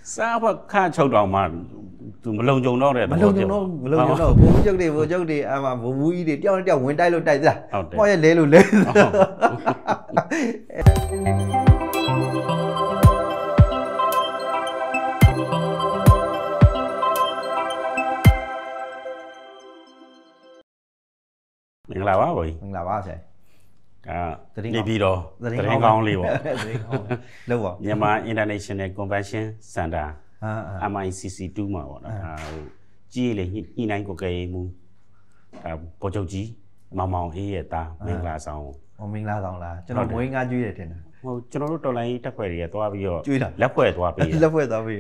စားဘခါချုပ်တော်မှာသူမလုံကြုံတော့တဲ့မလုံကြုံတော့ဘုံကျုပ်တွေအမှဘုံမူကြီးတွေတယောက်တယောက်ဝင်တိုက်လို့တိုက်စားဟောရဲ့လဲလို့လဲမင်္ဂလာပါဗျာမင်္ဂလာပါဆရာနေပြီးတော့သတင်းကောင်းလေးပေါ့သတင်းကောင်းလို့ပါမြန်မာ International Convention Center MICC2 မှာပေါ့နော်ကြီးလေညှိနှိုင်းကိုကဲမှုပေါ်ချုပ်ကြီးမောင်မောင်အေးရဲ့သားမင်္ဂလာဆောင်မင်္ဂလာဆောင်လားကျွန်တော်မွေးငါကျွေးတယ်ထင်တယ်ဟုတ်ကျွန်တော်တို့တော်လိုင်းတက်ဖွဲ့တွေကသွားပြီးတော့လက်ဖွဲ့သွားပြီးလက်ဖွဲ့သွားပြီး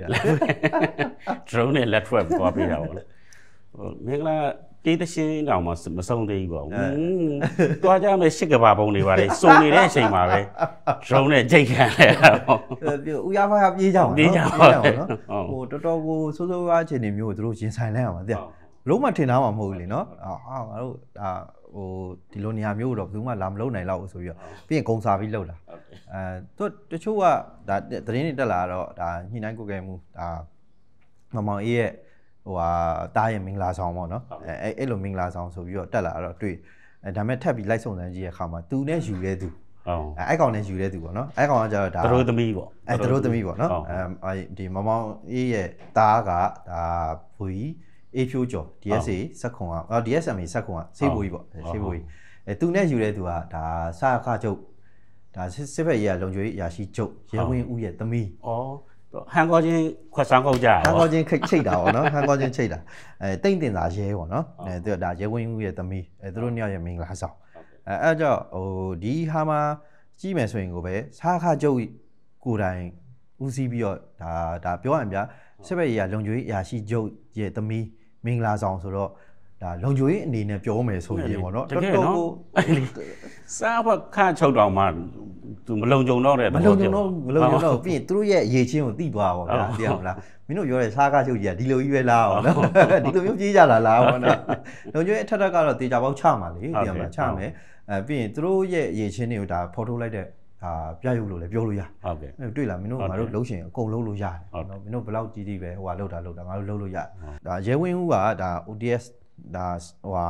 drone နဲ့လက်ဖွဲ့သွားပြီးတာပေါ့မင်္ဂလာတေးသရှင်တောင်မှမဆုံးသေးဘူးပေါ့တွားကြမယ်ရှစ်ကဘာပုံတွေပါလေစုံနေတဲ့အချိန်မှာပဲ drone နဲ့ကြိတ်ခံလိုက်တာပေါ့ဦးရဖာပြေးကြအောင်နော်ဟိုတော်တော်ကိုစိုးစိုးရွားအခြေအနေမျိုးကိုတို့ရင်ဆိုင်လိုက်ရမှာတဲ့လုံးဝထင်သားမှာမဟုတ်ဘူးလေနော်ငါတို့ဒါဟိုဒီလိုနေရာမျိုးတော့ဘယ်သူမှလာမလုံနိုင်တော့ဘူးဆိုပြီးတော့ပြီးရင်ဂုံစာပြီးလှုပ်လာသူတချို့ကဒါသတင်းတွေတက်လာတော့ဒါညှိနှိုင်းကိုယ်ကဲမှုဒါမောင်အေးရဲ့ဟိုဟာတားရဲ့မင်္ဂလာဆောင်ပေါ့နော်အဲ့လိုမင်္ဂလာဆောင်ဆိုပြီးတော့တက်လာတော့တွေ့ဒါမဲ့ထပ်ပြီးလိုက်စုံစမ်းကြည့်တဲ့အခါမှာသူနဲ့ယူရဲသူအဲ့ကောင်နဲ့ယူရဲသူပေါ့နော်အဲ့ကောင်ကကျတော့ဒါတို့သမီးပေါ့တို့သမီးပေါ့နော်ဒီမောင်အေးရဲ့တားကဒါဘူကြီးအေးဖြိုးကျော် DSA စက်ခွန်ကDSMA စက်ခွန်ကဆေးဘူကြီးပေါ့ဆေးဘူကြီးသူနဲ့ယူရဲသူကဒါစာခချုပ်ဒါစစ်ဖက်ရေးကလုံခြုံရေးအရာရှိချုပ်ရဲဝင်းဦးရဲ့သမီးဟန်ကောချင်းခွက်ဆန်းကောက်ကြဟန်ကောချင်းချိတ်တာပေါ့နော်ဟန်ကောချင်းချိတ်တာတိမ့်တင်တာရဲပေါ့နော်သူကဒါရဲဝင်းဦးရဲ့သမီးသူတို့နှစ်ယောက်ရဲ့မင်္ဂလာဆောင်အဲ့ကြောင့်ဟိုဒီဟာမှာကြီးမယ်ဆိုရင်ကိုပဲစားခါကျုပ်ကိုယ်တိုင်ဦးစီးပြီးတော့ဒါပြောရရင်ဗျာစစ်ဘက်ရေးကလုံခြုံရေးအရာရှိချုပ်ရဲ့သမီးမင်္ဂလာဆောင်ဆိုတော့ဒါလုံခြုံရေးအနေနဲ့ပြောမယ်ဆိုရင်ပေါ့နော်တော်တော်ကိုစားဘခါချုပ်တော်မှာသူမလုံကြုံတော့တဲ့မလုံကြုံတော့ပြီးရင်သူတို့ရဲ့ရေချင်းကိုတိသွားပါဗျာသိရမလားမင်းတို့ပြောတဲ့စားကားချုပ်ကြီးကဒီလိုကြီးပဲလားပေါ့နော်ဒီလိုမျိုးပြေးကြလားပေါ့နော်လုံကျွေးအထက်ကတော့တေချာပေါက်ချမှာလေသိရမလားချမယ်ပြီးရင်သူတို့ရဲ့ရေချင်းတွေကိုဒါဖော်ထုတ်လိုက်တဲ့ပြရုပ်လို့လည်းပြောလို့ရဟုတ်ကဲ့တွေ့လားမင်းတို့ငါတို့လှုပ်ရှင်အကုန်လှုပ်လို့ရတယ်နော်မင်းတို့ဘယ်လောက်ကြီးကြီးပဲဟိုဟာလှုပ်တာငါတို့လှုပ်လို့ရဒါရဲဝင်းဦးကဒါ ODS ဒါဟိုဟာ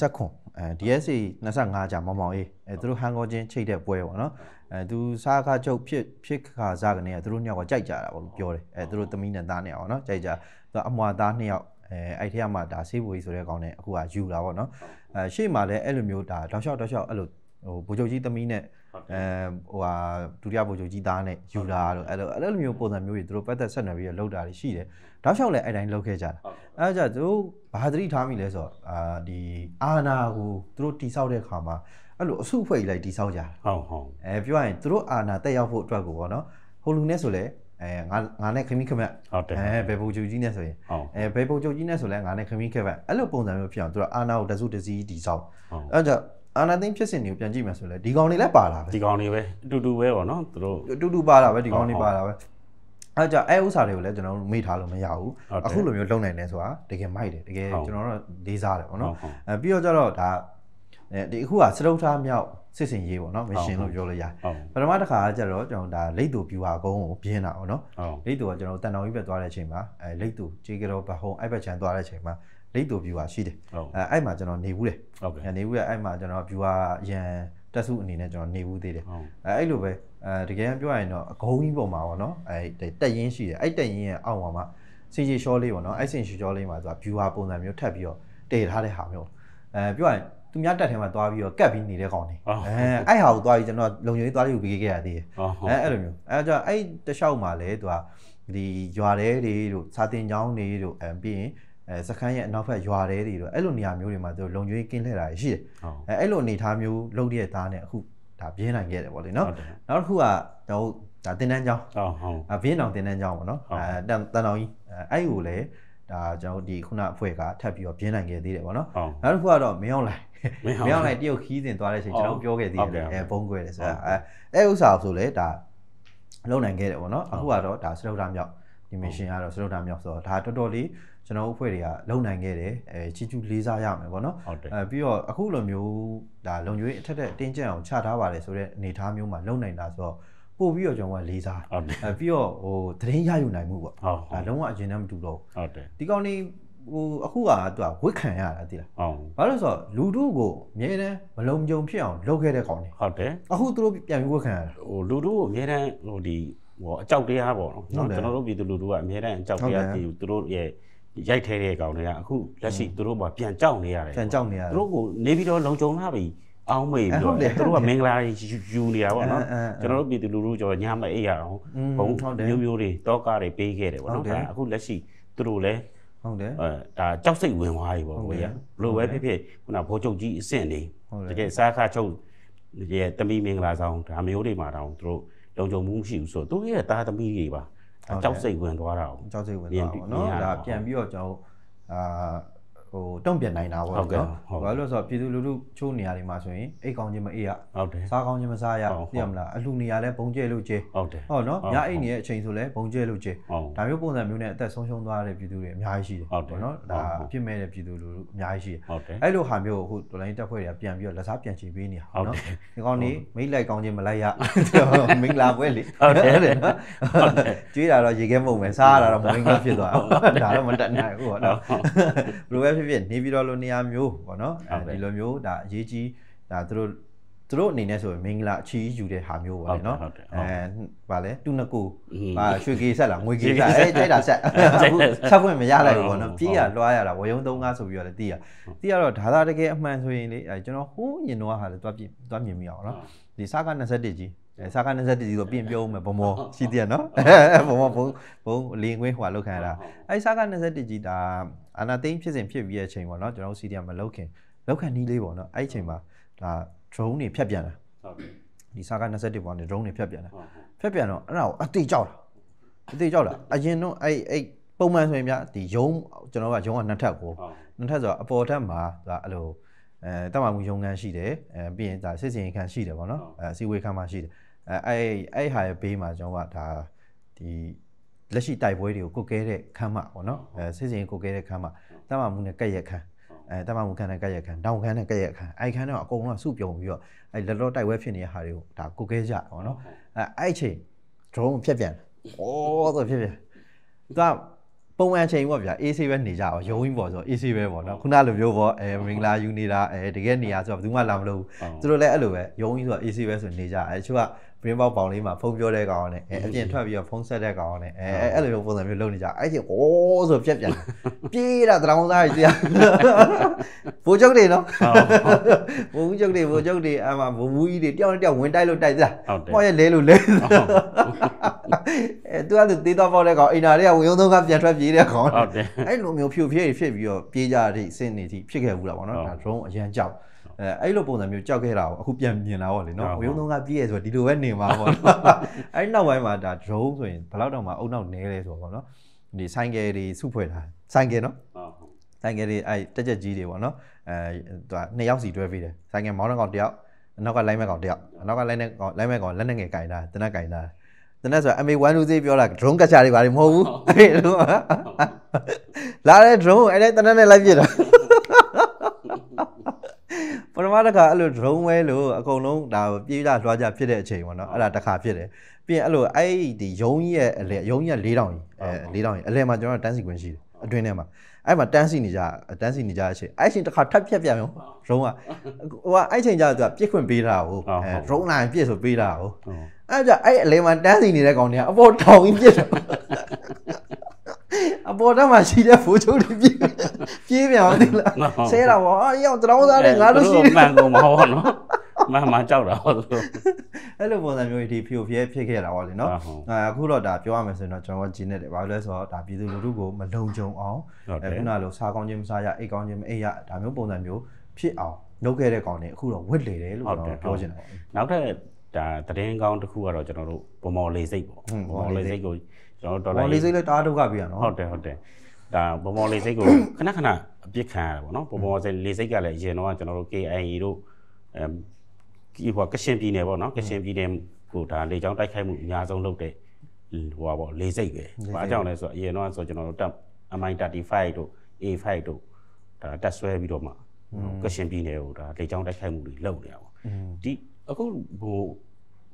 89DSA 25ကြာမောင်မောင်အေးသူတို့ဟန်ကောချင်းချိတ်တဲ့ပွဲပေါ့နော်သူစားခါချုပ်ဖြစ်ခါစားကနေသူတို့နှစ်ယောက်ကကြိုက်ကြတာပေါ့လို့ပြောတယ်သူတို့သမီးနဲ့သားနဲ့အောင်နော်ကြိုက်ကြသူအမွာသားနှစ်ယောက်အဲ့ထက်မှဒါဆေးဘူကြီးဆိုတဲ့ကောင်နဲ့အခုကယူလာပေါ့နော်ရှေ့မှာလည်းအဲ့လိုမျိုးဒါတောက်လျှောက်အဲ့လိုဟိုဗိုလ်ချုပ်ကြီးသမီးနဲ့ဟိုဟာဒုတိယဗိုလ်ချုပ်ကြီးသားနဲ့ယူလာတော့အဲ့လိုမျိုးပုံစံမျိုးတွေသူတို့ပတ်သက်ဆက်နွယ်ပြီးတော့လုပ်တာတွေရှိတယ်တောက်လျှောက်လည်းအဲ့တိုင်းလုပ်ခဲ့ကြတာအဲ့ဒါကြောင့်သူတို့ဘာသတိထားမိလဲဆိုတော့ဒီအာနာကိုသူတို့တိဆောက်တဲ့အခါမှာအဲ့လိုအစုအဖွဲ့ကြီးလိုက်တိဆောက်ကြတာဟုတ်ပြောရရင်သူတို့အာနာတက်ရောက်ဖို့အတွက်ကိုပေါ့နော်ဟိုလူနဲ့ဆိုလဲငါနဲ့ခမီးခမက်ဟုတ်တယ်ဘယ်ဗိုလ်ချုပ်ကြီးနဲ့ဆိုရင်ဘယ်ဗိုလ်ချုပ်ကြီးနဲ့ဆိုလဲငါနဲ့ခမီးခမက်အဲ့လိုပုံစံမျိုးဖြစ်အောင်သူတို့အာနာကိုတစုတစည်းတိဆောက်အဲ့ကြောင့်အာနာသိန်းဖြစ်စဉ်တွေကိုပြန်ကြည့်မှဆိုလဲဒီကောင်တွေလည်းပါလာပဲဒီကောင်တွေပဲအတူတူပဲပေါ့နော်သူတို့အတူတူပါလာပဲဒီကောင်တွေပါလာပဲအဲ့ကြောင့်အဲ့ဥစ္စာတွေကိုလည်းကျွန်တော်တို့မေ့ထားလို့မရဘူးအခုလိုမျိုးလုံနိုင်တယ်ဆိုတာတကယ်မိုက်တယ်တကယ်ကျွန်တော်တို့လေးစားတယ်ပေါ့နော်ပြီးတော့ကျတော့ဒါဒီအခုကစတုထမြောက်စစ်စင်ရေးပေါ့နော်မရှင်လို့ပြောလို့ရတယ်ပထမတစ်ခါကကျတော့ကျွန်တော်ဒါလိတ်တူပြူဟာကုန်းကိုပြင်းတာပေါ့နော်လိတ်တူကကျွန်တော်တန်တော်ကြီးပဲသွားတဲ့အချိန်မှာလိတ်တူခြေကြောဘဟုံအဲ့ဘက်ချန်သွားတဲ့အချိန်မှာလိတ်တူပြူဟာရှိတယ်အဲ့မှာကျွန်တော်နေဘူးတယ်နေဘူးရအဲ့မှာကျွန်တော်ပြူဟာရန်တက်စုအနေနဲ့ကျွန်တော်နေဘူးသေးတယ်အဲ့လိုပဲတကယ်ပြောရရင်တော့အကုန်းကြီးပုံမှာပေါ့နော်တက်ရင်ရှိတယ်အဲ့တက်ရင်ရဲ့အောက်မှာစင်ချီရှောလေးပေါ့နော်အဲ့စင်ချီရှောလေးမှာဆိုတာပြူဟာပုံစံမျိုးထပ်ပြီးတော့တည်ထားတဲ့ဟာမျိုးပြောရရင်သူများတက်ထဲမှာသွားပြီးတော့ကတ်ပြီးနေတဲ့ကောင်တွေအဲ့ဟာကိုသွားပြီးကျွန်တော်လုံခြုံရေးသွားပြီးပေးခဲ့ရသေးတယ်အဲ့လိုမျိုးအဲ့ကြောင့်အဲ့တလျှောက်မှာလဲသူကဒီရွာတဲတွေတို့စာတင်ကျောင်းတွေတို့ပြီးရင်စခန်းရဲ့အနောက်ဘက်ရွာတဲတွေတို့အဲ့လိုနေရာမျိုးတွေမှာသူလုံခြုံရေးကင်းလှည့်တာရှိတယ်အဲ့လိုအနေထားမျိုးလုပ်တဲ့သားနဲ့အခုဒါပြင်းနိုင်ခဲ့တယ်ပေါ့လေနော်နောက်တစ်ခုကတော့ဒါတင်တန်းကျောင်းဘင်းတောင်တင်တန်းကျောင်းပေါ့နော်တန်တောင်ကြီးအဲ့ကိုလည်းဒါကျွန်တော်ဒီခုနအဖွဲ့ကထပ်ပြီးတော့ပြင်းနိုင်ခဲ့သေးတယ်ပေါ့နော်နောက်တစ်ခုကတော့မင်းအောင်လိုက်တရုတ်ခီးစဉ်သွားတဲ့အချိန်ကျွန်တော်ပြောခဲ့သေးတယ်ဘုံကွဲတယ်ဆိုတာအဲ့ဥစ္စာဆိုလဲဒါလုံနိုင်ခဲ့တယ်ပေါ့နော်အခုကတော့ဒါစတုထမြောက်ဒီမရှင်ကတော့စတုထမြောက်ဆိုတော့ဒါတော်တော်လေးကျွန်တော်အဖွဲ့တွေကလုံနိုင်ခဲ့တယ်ချီချူလေးစားရမယ်ပေါ့နော်ပြီးတော့အခုလိုမျိုးဒါလုံကျွေးအထက်အတင်းကျပ်အောင်ချထားပါတယ်ဆိုတဲ့အနေအထားမျိုးမှာလုံနိုင်တာဆိုတော့ပိုပို့ပြီးတော့ကျွန်တော်ကလေးစားပြီးတော့ဟိုသတင်းရယူနိုင်မှုပေါ့ဒါလုံးဝအရင်တည်းမတူတော့ဟုတ်တယ်ဒီကောင်လေးဟိုအခုကသူကဝစ်ခံရတာသိလားဘာလို့ဆိုတော့လူတို့ကိုအမြဲတမ်းမလုံခြုံဖြစ်အောင်လုပ်ခဲ့တဲ့ကောင်လေးဟုတ်တယ်အခုသူတို့ပြန်ပြီးဝစ်ခံရတာဟိုလူတို့ကိုအမြဲတမ်းဟိုဒီဟိုအကြောက်တရားပေါ့နော်ကျွန်တော်တို့ပြည်သူလူထုကအမြဲတမ်းအကြောက်တရားပြည်သူတို့ရဲ့ရိုက်ထဲတဲ့ကောင်တွေကအခုလက်ရှိသူတို့ကပြန်ကြောက်နေရတယ်ပြန်ကြောက်နေရတယ်သူတို့ကိုနေပြီးတော့လုံခြုံလာပြီအောင်းမေးပြီးတော့သူတို့ကမင်္ဂလာယူနေတာပေါ့နော်ကျွန်တော်တို့ပြည်သူလူထုကျွန်တော်ညမအိပ်ရအောင်ဘုံမျိုးမျိုးတွေတောကားတွေပေးခဲ့တယ်ပေါ့နော်အခုလက်ရှိသူတို့လည်းဟုတ်တယ်ဒါကြောက်စိတ်ဝင်သွားပြီပေါ့ကိုရလိုပဲဖြစ်ဖြစ်ခုနဗိုလ်ချုပ်ကြီးအဆင့်နေတကယ်စားခါချုပ်ရဲ့တမီမင်္ဂလာဆောင်ဒါမျိုးတွေမှာတောင်သူတို့လုံခြုံမှုမရှိဘူးဆိုတော့သူရဲ့သားသမီးတွေပါကြောက်စိတ်ဝင်သွားတာကြောက်စိတ်ဝင်သွားတာနော်ဒါပြန်ပြီးတော့ကျွန်တော်ဟိုတုံ့ပြန်နိုင်တာပေါ့နော်ဘာလို့ဆိုတော့ပြည်သူလူထုချိုးနေရာတွေမှာဆိုရင်အိတ်ကောင်းခြင်းမအေးရဟုတ်တယ်စားကောင်းခြင်းမစားရသိရမလားအလှနေရာလဲဘုံကျဲလို့ကျဲဟုတ်တယ်ဟုတ်နော်ညအိတ်နေတဲ့အချိန်ဆိုလဲဘုံကျဲလို့ကျဲဒါမျိုးပုံစံမျိုးနဲ့အသက်ဆုံးရှုံးသွားတဲ့ပြည်သူတွေအများကြီးရှိတယ်ပေါ့နော်ဒါအဖြစ်မဲ့တဲ့ပြည်သူလူထုအများကြီးရှိတယ်အဲ့လိုဟာမျိုးအခုတော်လိုင်းတက်ဖွဲ့တွေကပြန်ပြီးတော့လက်စားပြန်ချေပေးနေတာနော်ဒီကောင်နေမိတ်လိုက်ကောင်းခြင်းမလိုက်ရမင်္ဂလာပွဲလေဟုတ်တယ်နော်ကျွေးတာတော့ရေခဲမုံပဲစားရတာတော့မင်္ဂလာဖြစ်သွားဒါတော့မတက်နိုင်ဘူးပေါ့နော်ဘယ်လိုပဲဖြစ်ဖြစ်နေပြီးတော့နေရာမျိုးပေါ့နော်ဒီလိုမျိုးဒါအရေးကြီးဒါသူတို့အနေနဲ့ဆိုရင်မင်္ဂလာအချီးယူတဲ့ဟာမျိုးပေါ့လေနော်ဗာလဲတူနကူရွှေကေဆက်လားငွေကေဆက်ကြိုက်တာဆက်ဖွင့်မရလိုက်ဘူးပေါ့နော်ပြေးရလွှားရတာဝယုံသုံးကားဆိုပြီးတော့လည်းတီးရတော့ဒါသာတကယ်အမှန်ဆိုရင်လေကျွန်တော်ဟိုးရင်တော့ဟာလေတွားမြင်မိအောင်နော်ဒီစာက21ကြီးစာက21ကြီးဆိုပြင်ပြောမယ်ဗမောရှိသေးရနော်ဗမောဘုံလင်းခွင်းဟွာလောက်ခံရတာအဲစာက21ကြီးဒါအာနာသိန်းဖြစ်စဉ်ဖြစ်ပြီးတဲ့အချိန်ပေါ့နော်ကျွန်တော်စီဒီယမ်မလောက်ခံနီးလေးပေါ့နော်အဲ့ဒီအချိန်မှာဒါ drone တွေဖြတ်ပြန်လာဟုတ်ပြီဒီစာက21ပေါ့နော် drone တွေဖြတ်ပြန်လာဖြတ်ပြန်တော့အဲ့ဒါကိုအတိကြောက်တာအရင်တော့အဲ့ပုံမှန်ဆိုရင်ဗျဒီယုံကျွန်တော်ကယုံကနှစ်ထပ်ကိုနှစ်ထပ်ဆိုတော့အပေါ်ထပ်မှာဒါအဲ့လိုတက်မှမှုယုံခန်းရှိတယ်ပြီးရင်ဒါစစ်စင်ခန်းရှိတယ်ပေါ့နော်စီဝေးခန်းမှာရှိတယ်အဲ့ဟာရဲ့ဘေးမှာကျွန်တော်ကဒါဒီလက်ရှိတိုက်ပွဲတွေကိုကုတ်ကဲတဲ့ခန်းမှာပေါ့နော်စစ်စင်ကုတ်ကဲတဲ့ခန်းမှာတက်မှမှုနဲ့ကက်ရက်ခန်းတက်မှမှုခန်းနဲ့ကက်ရက်ခန်းတောင်ခန်းနဲ့ကက်ရက်ခန်းအဲ့ခန်းတော့အကုန်လုံးစုပြုံပြီးတော့အဲ့လက်တော့တိုက်ပွဲဖြစ်နေတဲ့ဟာတွေကိုဒါကုတ်ကဲကြပေါ့နော်အဲ့ချိန် drone ဖြတ်ပြန်ဆိုဖြတ်ပြန်သူကပုံမှန်ချိန်ပေါ့ဗျာ AC ပဲနေကြအောင်ရုံးကြီးပေါ့ဆို AC ပဲပေါ့နော်ခုနလိုမျိုးပေါ့မင်္ဂလာယူနေတာတကယ်နေရဆိုတော့ဘယ်သူမှလာမလို့သူတို့လည်းအဲ့လိုပဲရုံးကြီးဆိုတော့ AC ပဲဆိုနေကြတချို့က brain box ပေါင်လေးမှာဖုန်းပြောတဲ့ကောင်နဲ့အပြင်ထွက်ပြီးတော့ဖုန်းဆက်တဲ့ကောင်နဲ့အဲ့လိုမျိုးပုံစံမျိုးလုပ်နေကြအဲ့ချိန်ဆိုပြက်ပြန်ပြေးတာတောင်စားကြီးတရားဘိုးချုပ်တွေနော်ဘိုးချုပ်တွေအမှဘိုးဘူးကြီးတွေတယောက်နဲ့တယောက်ဝင်တိုက်လို့တိုက်သလားဟောရဲလဲလို့လဲသူကတေးတော့ပေါ့တဲ့ကောင်အိမ်နာတွေကဝင်ုံသုံးကပြန်ထွက်ပြေးတဲ့ကောင်ဟုတ်တယ်အဲ့လိုမျိုးဖြူဖြဲဖြစ်ပြီးတော့ပြေးကြတဲ့အဆင့်နေထိဖြစ်ခဲ့ဘူးလားပေါ့နော်ဒါ drone အရန်ကြောက်အဲ့လိုပုံစံမျိုးကြောက်ခဲ့တာကိုအခုပြန်မြင်လာပေါ့လေနော်ဝေယုံသုံးကပြေးရဆိုတော့ဒီလိုပဲနေမှာပေါ့နော်အဲ့နောက်ပိုင်းမှာဒါ drone ဆိုရင်ဘယ်လောက်တော့မှအုံနောက်နဲလဲဆိုတော့ပေါ့နော်ဒီဆိုင်ကယ်တွေစုဖွဲ့ထားဆိုင်ကယ်နော်ဆိုင်ကယ်တွေအဲ့တက်ချက်ကြီးတွေပေါ့နော်သူက2ယောက်စီတွဲပေးတယ်ဆိုင်ကယ်မောင်းတဲ့ကောင်တစ်ယောက်အနောက်ကလိုင်းမဲ့ကောင်တစ်ယောက်အနောက်ကလိုင်းမဲ့ကောင်လက်နဲ့ငယ်ကင်တာတနက်ကင်တာတနက်ဆို MA123 ပြောတာ drone ကတ်ချာတွေဘာတွေမဟုတ်ဘူးအဲ့လိုလာတဲ့ drone အဲ့တနက်နဲ့လိုက်ပြစ်တာပထမတစ်ခါအဲ့လို drone ဝဲလို့အကုန်လုံးဒါပြေးကြလွှားကြဖြစ်တဲ့အချိန်ပေါ့နော်အဲ့ဒါတစ်ခါဖြစ်တယ်ပြီးရင်အဲ့လိုအဲ့ဒီယုံကြီးရဲ့အလဲယုံကြီးက4000ကြီး4000ကြီးအလဲမှာကျွန်တော်တန်းစီခွင့်ရှိတယ်အတွင်းထဲမှာအဲ့မှာတန်းစီနေကြအချိန်အဲ့ချိန်တစ်ခါထပ်ဖြတ်ပြန်ရော drone ကဟိုကအဲ့ချိန်ကျတော့သူကပြစ်ခွင့်ပေးတာကိုdrone လာရင်ပြစ်ဆိုပေးတာကိုအဲ့ကြအဲ့အလဲမှာတန်းစီနေတဲ့ကောင်တွေကအပေါ်ထောင်ကြီးပြစ်တယ်အပေါ်တော့မှရှိတဲ့ဖိုးချိုးတွေပြေးပြန်အောင်ဒီလားဆဲတာပေါ့အော်ရောက်တောင်းစားတယ်ငါတို့ရှိတယ်မှန်ကုန်မဟုတ်နော်မှန်ကြောက်တာဟုတ်သူအဲ့လိုပုံစံမျိုးဒီဖြိုဖျဲဖြစ်ခဲ့တာပေါ့လေနော်အခုတော့ဒါပြောရမယ်ဆိုရင်တော့ကျွန်တော်ကဂျင်းနေတယ်ဘာလို့လဲဆိုတော့ဒါပြည်သူလူထုကိုမလုံခြုံအောင်ခုနလိုစားကောင်းခြင်းမစားရအိတ်ကောင်းခြင်းမအိတ်ရဒါမျိုးပုံစံမျိုးဖြစ်အောင်လုပ်ခဲ့တဲ့ကောင်တွေအခုတော့ဝစ်လေတယ်လို့ကျွန်တော်ပြောချင်တယ်နောက်ထပ်ဒါသတင်းကောင်းတစ်ခုကတော့ကျွန်တော်တို့ဗမော်လေးစိတ်ပေါ့ဗမော်လေးစိတ်ကိုကျွန်တော်ဒေါ်လာလေးစိတ်လည်းတားဒုက္ခပြရနော်ဟုတ်တယ်ဒါဗမော်လေးစိတ်ကိုခဏအပြစ်ခံရတာပေါ့နော်ဗမော်လေးစိတ်ကလည်းအရင်တော့ကျွန်တော်တို့ KIA တို့ကရှင်ပြည်နယ်ပေါ့နော်ကရှင်ပြည်နယ်ကိုဒါလေကြောင်းတိုက်ခိုက်မှုအများဆုံးလုပ်တဲ့ဟိုပါပေါ့လေးစိတ်ပဲ။ဘာကြောင့်လဲဆိုတော့အရင်တော့ဆိုကျွန်တော်တို့တပ် MI35 တို့ A5 တို့ဒါတက်ဆွဲပြီးတော့မှကရှင်ပြည်နယ်ကိုဒါလေကြောင်းတိုက်ခိုက်မှုတွေလုပ်နေတာပေါ့။ဒီအခုဟို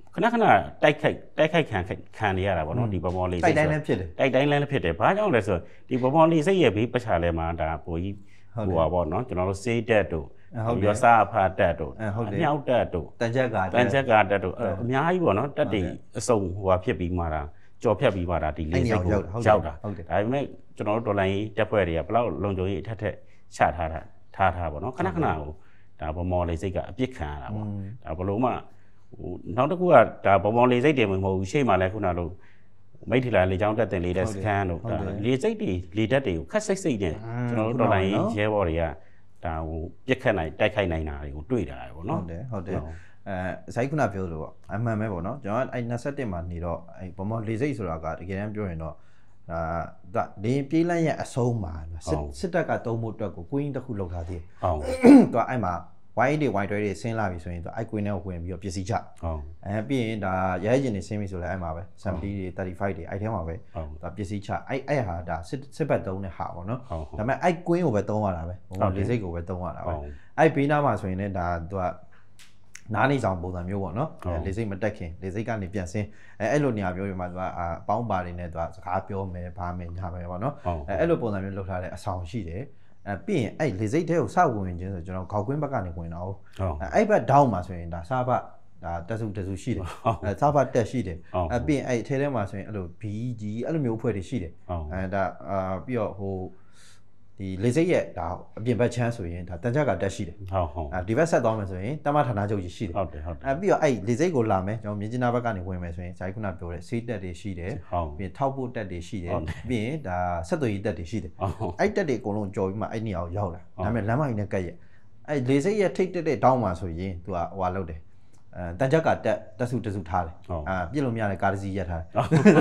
ခဏတိုက်ခိုက်ခံနေရတာပေါ့နော်ဒီဗမော်လေးစိတ်တိုက်တိုင်းလည်းဖြစ်တယ်တိုက်တိုင်းလည်းဖြစ်တယ်ဘာကြောင့်လဲဆိုတော့ဒီဗမော်လေးစိတ်ရဲ့ဘေးပတ်ချာလဲမှာဒါပိုကြီးဟိုပါပေါ့နော်ကျွန်တော်တို့စေးတက်တို့ရောစားဖာတက်တို့မြောက်တက်တို့တန်ချက်ကတက်တို့အများကြီးပေါ့နော်တက်တွေအစုံဟိုဟာဖြစ်ပြီးမှတာကြော်ဖြတ်ပြီးမှတာဒီလေးစိတ်ကိုရောက်တာဒါပေမဲ့ကျွန်တော်တို့ဒေါ်လာရေးတက်ဖွဲ့တွေကဘလောက်လုံခြုံရေးအထက်ချထားပေါ့နော်ခဏကိုဒါဗမော်လေးစိတ်ကအပြစ်ခံရတာပေါ့ဒါဘလို့မှဟိုနောက်တစ်ခုကဒါဗမော်လေးစိတ်တွေမဟုတ်ဘူးရှေ့မှာလဲခုနလိုမိတ်ထီလာလေချောင်းတက်တင်လေးတဲ့စကန်တို့ဒါလေစိတ်တွေလေတက်တွေကိုခက်စိတ်နဲ့ကျွန်တော်တို့ဒေါ်လာရေးရဲဘော်တွေကဒါဟိုပြက်ခတ်နိုင်တိုက်ခိုက်နိုင်တာတွေကိုတွေ့တာပေါ့နော်ဟုတ်တယ်ဇိုက်ခုနပြောလို့ပေါ့အမှန်ပဲပေါ့နော်ကျွန်တော်အဲ့21မှာနေတော့အဲ့ဗမော်လေစိတ်ဆိုတာကတကယ်တမ်းပြောရင်တော့ဒါလေပြေးလန့်ရဲ့အဆုံးမှာစစ်တပ်ကတုံးမှုအတွက်ကိုကွင်းတစ်ခုလောက်ထားသေးတယ်ဟုတ်သူအဲ့မှာဝိုင်းတွေဝိုင်းတွဲတွေဆင်းလာပြီဆိုရင်သူအဲ့ကွင်းထဲကိုဝင်ပြီးတော့ပစ္စည်းချဟုတ်ပြီးရင်ဒါရဲကျင်တွေဆင်းပြီဆိုလဲအဲ့မှာပဲ70တွေ35တွေအဲ့ထဲမှာပဲသူပစ္စည်းချအဲ့ဟာဒါစစ်ဘက်တုံးတဲ့ဟာပေါ့နော်ဒါပေမဲ့အဲ့ကွင်းကိုပဲတုံးရတာပဲဟိုလေစိတ်ကိုပဲတုံးရတာပဲအဲ့ဘေးနားမှာဆိုရင်လည်းဒါသူကနားနေဆောင်ပုံစံမျိုးပေါ့နော်လေစိတ်မတက်ခင်လေစိတ်ကနေပြန်ဆင်းအဲ့လိုနေရာမျိုးတွေမှာသူကအပေါင်းပါတွေနဲ့သူကစကားပြောမယ်ဗာမယ်ညာမယ်ပေါ့နော်အဲ့လိုပုံစံမျိုးလုပ်ထားတဲ့အဆောင်ရှိတယ်ပြီးရင်အဲ့လေစိတ်ထဲကိုစဝင်ခြင်းဆိုကျွန်တော်ခေါက်ကွင်းဘက်ကနေဝင်တော့အဲ့ဘက်ဒေါင်းမှာဆိုရင်ဒါစားဘဒါတက်စုရှိတယ်စားဘတက်ရှိတယ်ပြီးရင်အဲ့ထဲထဲမှာဆိုရင်အဲ့လို BG အဲ့လိုမျိုးအဖွဲ့တွေရှိတယ်ဒါပြီးတော့ဟိုဒီလေစိတ်ရဲ့ဒါအပြင်ဘက်ချမ်းဆိုရင်ဒါတန်ကြကတက်ရှိတယ်ဟုတ်ဒီဘက်ဆက်သွားမယ်ဆိုရင်တမဌာနချုပ်ကြီးရှိတယ်ဟုတ်ပြီးတော့အဲ့လေစိတ်ကိုလာမယ်ကျွန်တော်မြင်းကျင်းနာဘက်ကနေဝင်မယ်ဆိုရင်ဇိုင်းခုနပြောတဲ့ဆေးတက်တွေရှိတယ်ပြီးရင်ထောက်ဖို့တက်တွေရှိတယ်ပြီးရင်ဒါဆက်သွယ်ရေးတက်တွေရှိတယ်အဲ့တက်တွေအကုန်လုံးကြော်ပြီးမှအဲ့နေရာကိုရောက်လာဒါပေမဲ့လမ်းမကြီးနဲ့ကက်ရဲ့အဲ့လေစိတ်ရဲ့ထိတ်တဲ့တောင်းမှာဆိုရင်သူကဟိုဟာလုပ်တယ်တန်ချက်ကတက်စုထားတယ်ပြစ်လို့မရတဲ့ကားတစ်စီးရက်ထားတယ်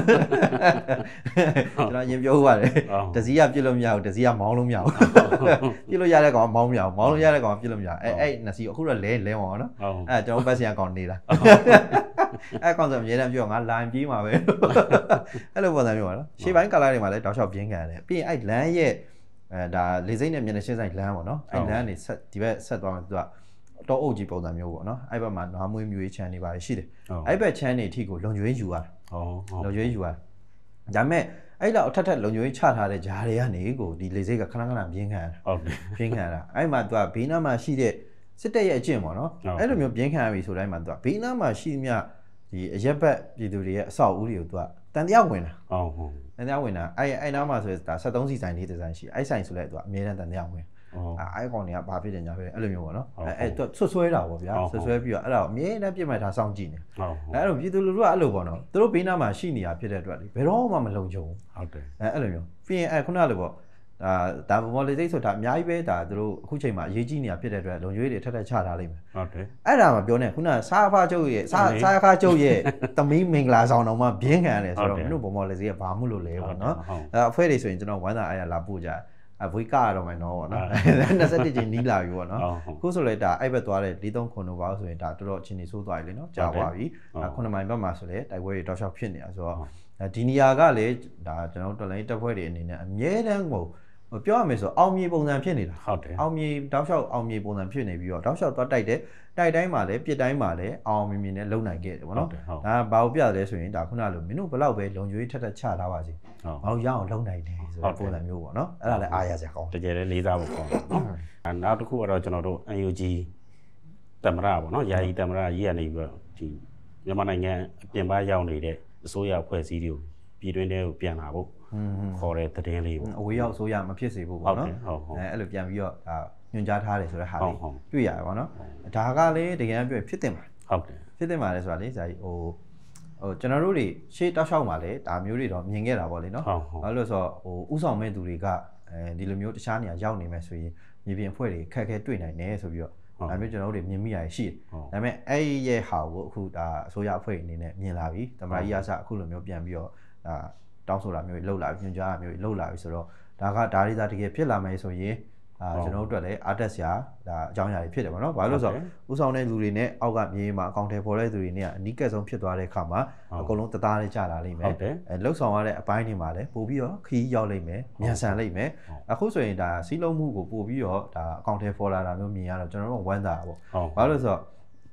ကျွန်တော်ရင်ပြောဦးပါတယ်တစ်စီးကပြစ်လို့မရဘူးတစ်စီးကမောင်းလို့မရဘူးပြစ်လို့ရတဲ့ကောင်မောင်းမရဘူးမောင်းလို့ရတဲ့ကောင်ပြစ်လို့မရအဲ့နှစ်စီးအခုတော့လဲပါတော့အဲ့ကျွန်တော်ပတ်စရာကောင်နေတာအဲ့ကောင်ဆိုအများတန်းပြောငါ line ပြေးမှာပဲအဲ့လိုပုံစံမျိုးပါနော်ရှေ့ပိုင်းကာလာတွေမှာလည်းတောက်လျှောက်ပြင်းခံရတယ်ပြီးရင်အဲ့လမ်းရဲ့ဒါလေစိမ့်နဲ့မျက်နှာရှင်းဆိုင်လမ်းပေါ့နော်အဲ့လမ်းကနေဒီဘက်ဆက်သွားမှသူကတော့အုပ်ကြီးပုံစံမျိုးပေါ့နော်အဲ့ဘက်မှာနွားမွေးမြွေးချမ်းနေပါရှိတယ်အဲ့ဘက်ချမ်းနေအထိကိုလုံကျွေးယူရတယ်လုံကျွေးယူရတယ်ဒါပေမဲ့အဲ့လောက်အထက်လုံကျွေးချထားတဲ့ဂျားတွေကနေကိုဒီလေစိတ်ကခဏပြင်းခံရတာဟုတ်တယ်ပြင်းခံရတာအဲ့မှာသူကဘေးနားမှာရှိတဲ့စစ်တပ်ရဲ့အကျင့်ပေါ့နော်အဲ့လိုမျိုးပြင်းခံရပြီဆိုတိုင်းမှာသူကဘေးနားမှာရှိမြဒီအရက်ဘက်ပြည်သူတွေရဲ့အဆောက်အဦတွေကိုသူကတန်တရားဝင်တာဟုတ်တန်တရားဝင်တာအဲ့နားမှာဆိုဒါ73စီဆိုင်လေးဒီဇိုင်းရှိအဲ့ဆိုင်ဆိုလဲသူကအမြဲတမ်းတန်တရားဝင်အဲ့ကောင်တွေကဘာဖြစ်တယ်ညာဖြစ်တယ်အဲ့လိုမျိုးပေါ့နော်အဲ့သူဆွဆွဲတာပေါ့ဗျာဆွဲပြီးတော့အဲ့ဒါကိုအမြဲတမ်းပြစ်မှတ်ထားစောင့်ကြည့်နေအဲ့လိုပြည်သူလူထုကအဲ့လိုပေါ့နော်သူတို့ဘေးနားမှာရှိနေတာဖြစ်တဲ့အတွက်ဘယ်တော့မှမလုံခြုံဘူးဟုတ်တယ်အဲ့လိုမျိုးပြီးရင်ခုနလိုပေါ့ဒါဗမော်လေစိတ်ဆိုတာအများကြီးပဲဒါသူတို့အခုချိန်မှာအရေးကြီးနေတာဖြစ်တဲ့အတွက်လုံခြုံရေးတွေထပ်ချထားလိမ့်မယ်ဟုတ်တယ်အဲ့ဒါမှပြောနေခုနစားဖားချုပ်ရဲ့စားဖားချုပ်ရဲ့သမီးမင်္ဂလာဆောင်တော်မှာပြင်းခံရတယ်ဆိုတော့မင်းတို့ဗမော်လေစိတ်ကဘာမှမလို့လဲပေါ့နော်အဖွဲတွေဆိုရင်ကျွန်တော်ဝမ်းသာအားရလာပို့ကြအဝေးကရတော့မယ်နော်ဗောနော်21ကျင်းနီးလာပြီဗောနော်ခုဆိုလဲဒါအဲ့ဘက်သွားတဲ့43ခွန်တို့ပါဆိုရင်ဒါတော်တော်အချင်းနေဆိုးသွားပြီလေနော်ကြာသွားပြီ9မိုင်ဘက်မှာဆိုလဲတိုက်ပွဲတွေတောက်လျှောက်ဖြစ်နေတာဆိုတော့ဒီနေရာကလေဒါကျွန်တော်တော်လိုင်းတပ်ဖွဲ့တွေအနေနဲ့အမြဲတမ်းကိုပြောရမယ်ဆိုအောင်မြေပုံစံဖြစ်နေတာဟုတ်တယ်အောင်မြေတောက်လျှောက်အောင်မြေပုံစံဖြစ်နေပြီးတော့တောက်လျှောက်သွားတိုက်တယ်တိုက်တိုင်းမှာလည်းပြစ်တိုင်းမှာလည်းအောင်မြင်မြင်နဲ့လုံနိုင်ခဲ့တယ်ဗောနော်ဒါဘာလို့ပြလဲဆိုရင်ဒါခုနလိုမင်းတို့ဘလောက်ပဲလုံခြုံရေးထက်ချထားပါစေဘာလို့ရအောင်လုံနိုင်တယ်ဆိုတော့ပုံစံမျိုးဗောနော်အဲ့ဒါလည်းအားရစရာကောင်းတကယ်လည်းလေးစားဖို့ကောင်းတယ်နော်နောက်တစ်ခုကတော့ကျွန်တော်တို့ NUG တမရဗောနော်ယာယီတမရကြီးကနေပြီးတော့ဒီမြန်မာနိုင်ငံအပြင်ပရောက်နေတဲ့အစိုးရအဖွဲ့အစည်းတွေကိုပြည်တွင်းထဲကိုပြန်လာဖို့ခေါ်တဲ့သတင်းလေးပေါ့အဝေးရောက်ဆိုရမဖြစ်စေဘူးပေါ့နော်အဲ့လိုပြန်ပြီးတော့ဒါညွှန်ကြားထားတယ်ဆိုတဲ့ဟာလေးတွေ့ရတယ်ပေါ့နော်ဒါကလည်းတကယ်ပြောဖြစ်တင်ပါဟုတ်တယ်ဖြစ်တင်ပါလေဆိုတာလေဇာကြီးဟိုကျွန်တော်တို့တွေရှေ့တောက်လျှောက်မှာလေဒါမျိုးတွေတော့မြင်ခဲ့တာပေါ့လေနော်ဘာလို့လဲဆိုတော့ဟိုဥဆောင်မဲ့သူတွေကဒီလိုမျိုးတခြားနေရာရောက်နေမယ်ဆိုရင်မြေပြင်အဖွဲ့တွေခက်ခဲတွေ့နိုင်တယ်ဆိုပြီးတော့ဒါမျိုးကျွန်တော်တို့တွေမြင်မိရရှိတယ်ဒါပေမဲ့အဲ့ရဲ့ဟာကိုအခုဒါအစိုးရအဖွဲ့အနေနဲ့မြင်လာပြီတမန်ကြီးအစအခုလိုမျိုးပြန်ပြီးတော့ဒါတောင်းဆိုတာမျိုးလှုပ်လာပြီညွှန်ကြားတာမျိုးလှုပ်လာပြီဆိုတော့ဒါကဒါတွေတကယ်ဖြစ်လာမယ်ဆိုရင်ကျွန်တော်တို့အတွက်လည်းအားတက်စရာဒါအကြောင်းအရာတွေဖြစ်တယ်ပေါ့နော်ဘာလို့လဲဆိုတော့ဥဆောင်တဲ့လူတွေနဲ့အောက်ကမြေမှာအကောင့်ထဲပေါ်တဲ့လူတွေနဲ့အနီးကပ်ဆုံးဖြစ်သွားတဲ့အခါမှာအကုန်လုံးတသားလေးကျလာလိမ့်မယ်လှုပ်ဆောင်ရတဲ့အပိုင်းတွေမှာလည်းပို့ပြီးတော့ခီးရောက်လိမ့်မယ်မြန်ဆန်လိမ့်မယ်အခုဆိုရင်ဒါစီးလုံးမှုကိုပို့ပြီးတော့ဒါအကောင့်ထဲပေါ်လာတာမျိုးမြင်ရတော့ကျွန်တော်တို့ဝမ်းသာတာပေါ့ဘာလို့လဲဆိုတော့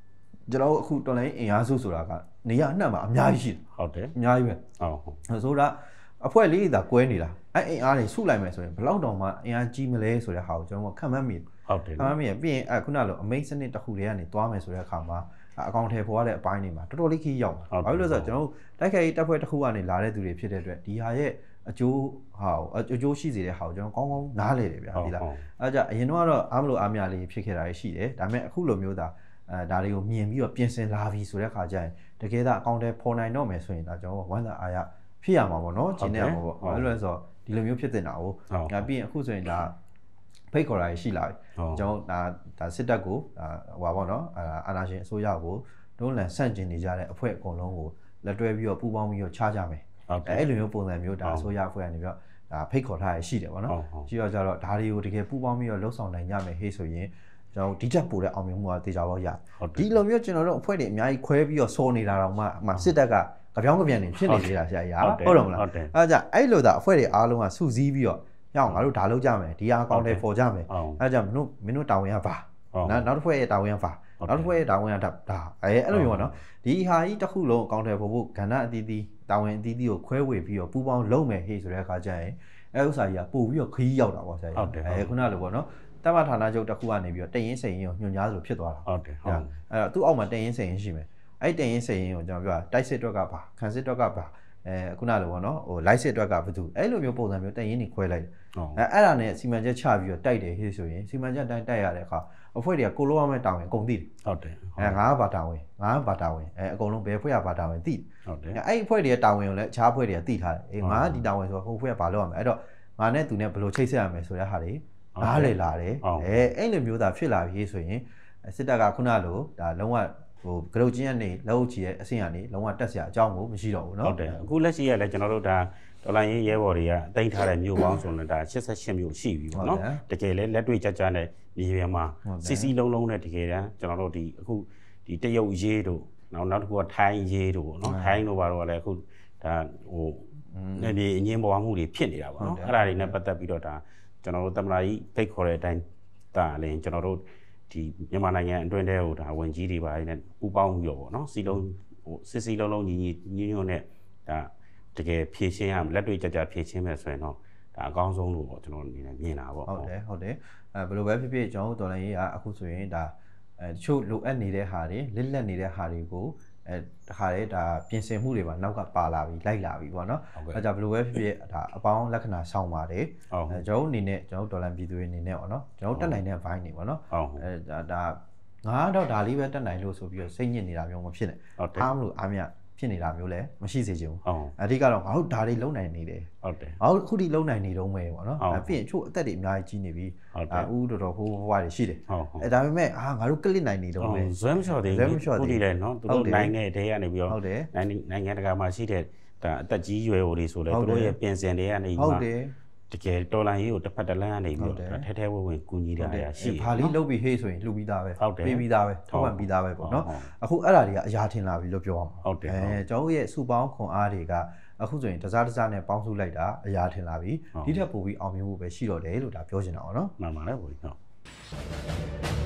ကျွန်တော်အခုတော်လိုင်းအင်အားစုဆိုတာကနေရာအနှံ့မှာအများကြီးရှိတယ်ဟုတ်တယ်အများကြီးပဲဟုတ်ဆိုတာအဖွဲ့လေးသာကွဲနေတာအင်အားတွေစုလိုက်မယ်ဆိုရင်ဘလောက်တောင်မှအင်အားကြီးမလဲဆိုတဲ့ဟာကိုကျွန်တော်ခံမှန်းမိဟုတ်တယ်ခံမှန်းမိရင်ပြီးရင်ခုနလိုအမိတ်စနစ်တစ်ခုတွေကနေသွားမယ်ဆိုတဲ့အခါမှာအကောင့်ထဲပေါ်ရတဲ့အပိုင်းတွေမှာတော်တော်လေးခီးရောက်ဘာလို့လဲဆိုတော့ကျွန်တော်တိုက်ခိုက်ရေးတပ်ဖွဲ့တစ်ခုကနေလာတဲ့သူတွေဖြစ်တဲ့အတွက်ဒီဟာရဲ့အကျိုးအကျိုးရှိစေတဲ့ဟာကိုကျွန်တော်ကောင်းကောင်းနားလေတယ်ဗျာဒီလားအဲကြအရင်တော့အားမလို့အားမရလေးဖြစ်ခဲ့တာရှိတယ်ဒါပေမဲ့အခုလိုမျိုးဒါတွေကိုမြင်ပြီးတော့ပြင်ဆင်လာပြီဆိုတဲ့ခါကျရင်တကယ်တော့အကောင့်ထဲပေါ်နိုင်တော့မယ်ဆိုရင်ဒါကျွန်တော်ဝမ်းသာအားရဖြစ်ရမှာပေါ့နော်ကျင်းနေရမှာပေါ့ဘာလို့လဲဆိုတော့ဒီလိုမျိုးဖြစ်တင်တာကိုဒါပြီးရင်အခုဆိုရင်ဒါဖိတ်ခေါ်တာရှိလာပြီကျွန်တော်ဒါစစ်တပ်ကိုဟိုပါပေါ့နော်အာဏာရှင်အစိုးရကိုတွန်းလှန်ဆန့်ကျင်နေကြတဲ့အဖွဲ့အကုန်လုံးကိုလက်တွဲပြီးတော့ပူးပေါင်းပြီးတော့ချကြမယ်အဲ့လိုမျိုးပုံစံမျိုးဒါအစိုးရအဖွဲ့ကနေပြီးတော့ဒါဖိတ်ခေါ်ထားရရှိတယ်ပေါ့နော်ရှိတော့ကြတော့ဒါတွေကိုတကယ်ပူးပေါင်းပြီးတော့လှုပ်ဆောင်နိုင်ကြမယ်ဟေးဆိုရင်ကျွန်တော်ဒီချက်ပို့တဲ့အောင်မြင်မှုကတေချာပေါက်ရဒီလိုမျိုးကျွန်တော်တို့အဖွဲ့တွေအများကြီးခွဲပြီးတော့စောနေတာတော့မှစစ်တပ်ကကြပြောင်းကြပြန်နေဖြစ်နေသေးတာဆရာကြီးဟုတ်တယ်မလားအဲ့ကြအဲ့လိုသာအဖွဲ့တွေအားလုံးကစုစည်းပြီးတော့ညောင်းငါတို့ဒါလုပ်ကြမယ်ဒီအားကောင်းတယ်ပေါ်ကြမယ်အဲ့ကြမင်းတို့တာဝန်ရပါနောက်တစ်ဖွဲ့ရဲ့တာဝန်ရပါနောက်တစ်ဖွဲ့ရဲ့တာဝန်ရဒါအဲ့လိုမျိုးပေါ့နော်ဒီဟာကြီးတစ်ခုလုံးအကောင့်ထဲပေါ်ဖို့ကဏ္ဍအသီးသီးတာဝန်အသီးသီးကိုခွဲဝေပြီးတော့ပူးပေါင်းလုပ်မယ်ဟေ့ဆိုတဲ့အခါကျရင်အဲ့ဥစ္စာကြီးကပို့ပြီးတော့ခရီးရောက်တာပေါ့ဆရာကြီးခုနလိုပေါ့နော်တမဌာနချုပ်တစ်ခုကနေပြီးတော့တရင်စိန်ရင်ကိုညွှန်ကြားသလိုဖြစ်သွားတာဟုတ်တယ်ဟုတ်အဲ့တော့သူ့အောက်မှာတရင်စိန်ရင်ရှိမယ်အဲ့တရင်စိန်ရင်ကိုကျွန်တော်ပြောတာတိုက်စစ်အတွက်ကပါခံစစ်အတွက်ကပါခုနလိုပေါ့နော်ဟိုလိုက်စစ်အတွက်ကဘာတူအဲ့လိုမျိုးပုံစံမျိုးတရင်နေခွဲလိုက်အဲ့ဒါနဲ့စီမံချက်ချပြီးတော့တိုက်တယ်ဟေ့ဆိုရင်စီမံချက်တိုင်းတိုက်ရတဲ့အခါအဖွဲ့တွေကကိုလိုရမယ့်တာဝန်အကုန်သိတယ်ဟုတ်တယ်ငါကဘာတာဝန်ငါကဘာတာဝန်အကုန်လုံးဘယ်အဖွဲ့ကဘာတာဝန်သိဟုတ်တယ်အဲ့အဖွဲ့တွေရဲ့တာဝန်ကိုလည်းအခြားအဖွဲ့တွေကသိထားတယ်ငါကဒီတာဝန်ဆိုတော့ဟိုအဖွဲ့ကဘာလုပ်ရမလဲအဲ့တော့ငါနဲ့သူနဲ့ဘယ်လိုချိတ်ဆက်ရမလဲဆိုတဲ့ဟာတွေနားလေလာတယ်အဲ့လိုမျိုးသာဖြစ်လာပြီဆိုရင်စစ်တပ်ကခုနလိုဒါလုံးဝဟိုကရုတ်ချင်းကနေလက်အုပ်ချီရဲ့အဆင့်ကနေလုံးဝတက်စရာအကြောင်းကိုမရှိတော့ဘူးเนาะဟုတ်တယ်အခုလက်ရှိရလဲကျွန်တော်တို့ဒါဒေါ်လာရင်းရဲဘော်တွေကအသိမ်းထားတဲ့မျိုးပေါင်းဆိုရင်ဒါ88မျိုးရှိပြီပေါ့เนาะတကယ်လဲလက်တွေ့ကြကြနဲ့မြေပြင်မှာစီစီလုံးလုံးနဲ့တကယ်တမ်းကျွန်တော်တို့ဒီအခုဒီတရုတ်ရေးတို့နောက်တစ်ခုကထိုင်းရေးတို့ပေါ့เนาะထိုင်းတို့ဘာတို့ကလည်းအခုဒါဟိုနေမြေအငင်းပေါ်မှုတွေဖြစ်နေတာပေါ့เนาะအဲ့ဒါတွေနဲ့ပတ်သက်ပြီးတော့ဒါကျွန်တော်တို့တမလာကြီးဖိတ်ခေါ်တဲ့အတိုင်းဒါလည်းကျွန်တော်တို့ဒီမြန်မာနိုင်ငံအတွင်းထဲဟိုဒါဝင်ကြီးတွေပါနေပူပေါင်းပြီးတော့ပေါ့နော်စီလုံးဟိုစစ်စီလုံးလုံးညီညွတ်နဲ့ဒါတကယ်ဖြည့်ရှင်းရမယ်လက်တွေ့ကြကြဖြည့်ရှင်းမယ်ဆိုရင်တော့ဒါအကောင်းဆုံးလို့ပေါ့ကျွန်တော်အနေနဲ့မြင်တာပေါ့ဟုတ်တယ်ဘယ်လိုပဲဖြစ်ဖြစ်ကျွန်တော်တို့တော်လိုင်းရေးအခုဆိုရင်ဒါတချို့လိုအပ်နေတဲ့ဟာတွေလစ်လက်နေတဲ့ဟာတွေကိုတခါလေဒါပြင်ဆင်မှုတွေပါနောက်ကပါလာပြီလိုက်လာပြီပေါ့နော်အဲကြောင့်ဘယ်လိုပဲဖြစ်ဖြစ်ဒါအပေါင်းလက္ခဏာဆောင်ပါတယ်ကျွန်တော်အနေနဲ့ကျွန်တော်ဒေါ်လာပြည်သူတွေအနေနဲ့ပေါ့နော်ကျွန်တော်တက်နိုင်တဲ့ဘိုင်းနေပေါ့နော်ဒါငါတော့ဒါလေးပဲတက်နိုင်လို့ဆိုပြီးတော့စိတ်ညစ်နေတာမျိုးမဖြစ်နဲ့အားမလို့အားမရဖြစ်နေတာမျိုးလည်းမရှိစေချင်ဘူးအဓိကတော့ငါတို့ဒါလေးလုံနိုင်နေတယ်ဟုတ်တယ်ငါတို့အခုထိလုံနိုင်နေတော့မယ်ပေါ့နော်ပြီးရင်ချို့အသက်တွေအများကြီးကြီးနေပြီဦးတော်တော်ဟိုးဟွားတွေရှိတယ်ဒါပေမဲ့ငါတို့ကလစ်နိုင်နေတော့မယ်ဇွဲမလျှော်သေးဘူးခုထိလည်းနော်သူတို့နိုင်ငံတဲကနေပြီးတော့နိုင်ငံတကာမှာရှိတဲ့ဒါအသက်ကြီးရွယ်ဟိုတွေဆိုလဲသူတို့ရဲ့ပြင်ဆင်တွေကနေဟုတ်တယ်တကယ်တော်လန်ရေးကိုတစ်ဖက်တစ်လမ်းကနေပြီးတော့ထဲထဲဝဝင်ကူညီတာရရှိတယ်။ဘာလေးလုပ်ပြီးဟေးဆိုရင်လှူပြီးသားပဲ။ပေးပြီးသားပဲ။ထောက်ပံ့ပြီးသားပဲပေါ့နော်။အခုအဲ့ဒါတွေကအရာထင်လာပြီလို့ပြောအောင်။ဟုတ်တယ်။ကျွန်တော်ရဲ့စုပေါင်းခွန်အားတွေကအခုဆိုရင်တစားတစားနဲ့ပေါင်းစုလိုက်တာအရာထင်လာပြီ။ဒီထက်ပိုပြီးအောင်မြင်မှုပဲရှိတော့တယ်လို့ဒါပြောချင်တာပေါ့နော်။မှန်ပါတယ်ဗျ။ဟုတ်